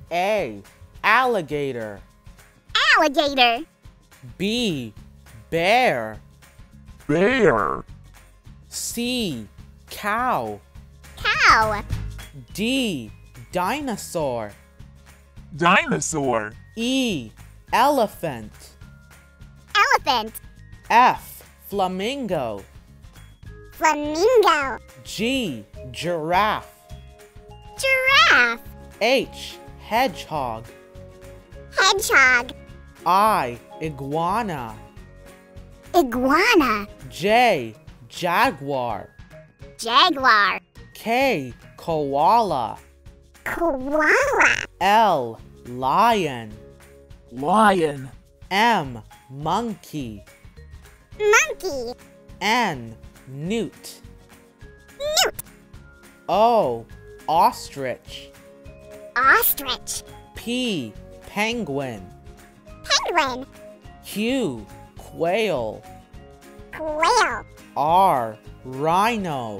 A. Alligator. Alligator. B. Bear. Bear. C. Cow. Cow. D. Dinosaur. Dinosaur. E. Elephant. Elephant. F. Flamingo. Flamingo. G. Giraffe. Giraffe. H. Hedgehog. Hedgehog. I. Iguana. Iguana. J. Jaguar. Jaguar. K. Koala. Koala. L. Lion. Lion. M. Monkey. Monkey. N. Newt. Newt. O. Ostrich. Ostrich. P. Penguin. Penguin. Q. Quail. Quail. R. Rhino.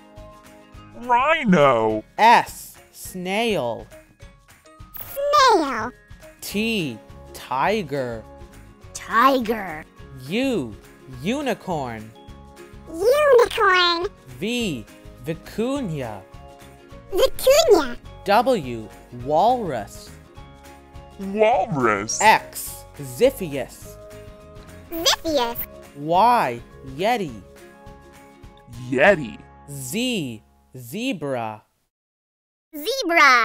Rhino. S. Snail. Snail. T. Tiger. Tiger. U. Unicorn. Unicorn. V. Vicuña. Vicuña. W. Walrus. Walrus. X. Xiphias. Xiphias. Y. Yeti. Yeti. Z. Zebra. Zebra.